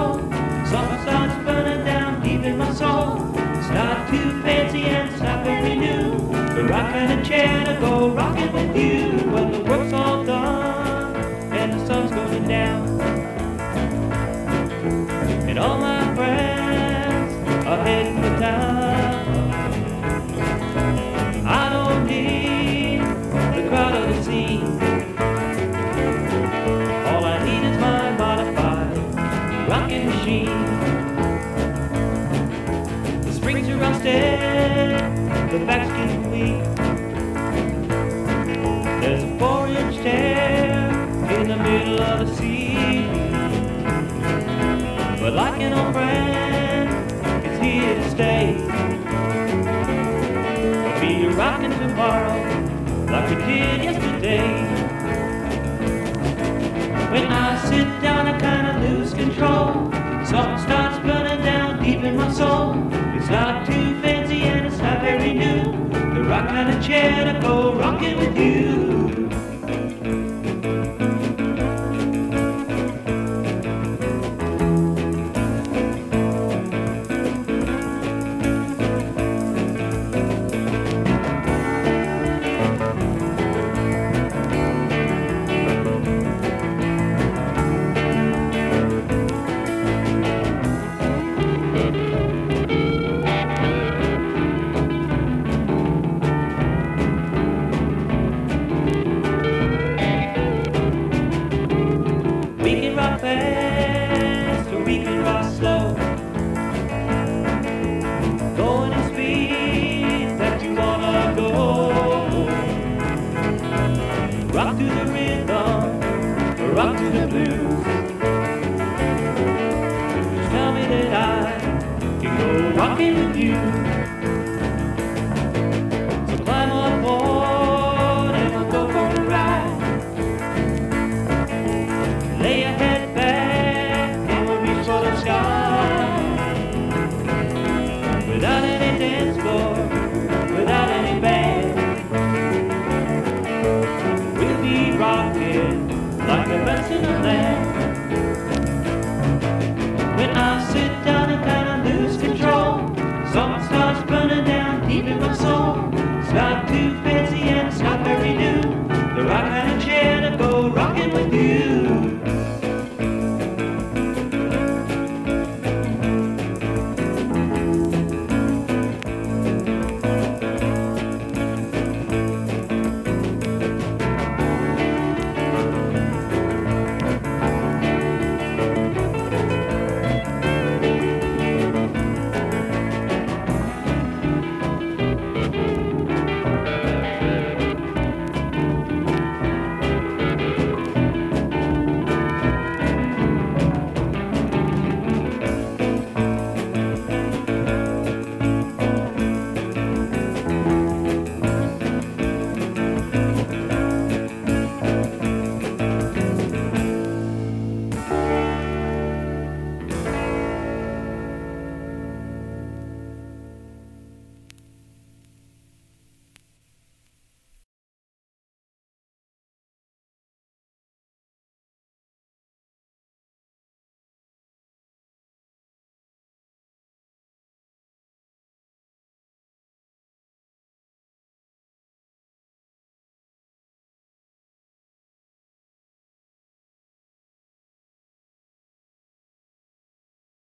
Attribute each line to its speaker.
Speaker 1: control. Something starts burning down deep in my soul. It's not too fancy and it's not very new. The rockin' chair to go rockin' with you when the work's all done and the sun's going down. And all my friends are heading for town. I don't need the crowd or the scene. All I need is my modified rockin' machine. The springs are rusted, the backs get weak. There's a 4-inch tear in the middle of the sea. But like an old friend, it's here to stay. We'll be rockin' tomorrow like we did yesterday. When I sit down I kinda lose control. Something starts burning down deep in my soul. It's not too fancy and it's not very new. The right kind of chair to go rockin' with you. Fast or we can rock slow, going at speed that you wanna go. Rock to the rhythm, rock to the blues. Just tell me that I can go rockin' with you.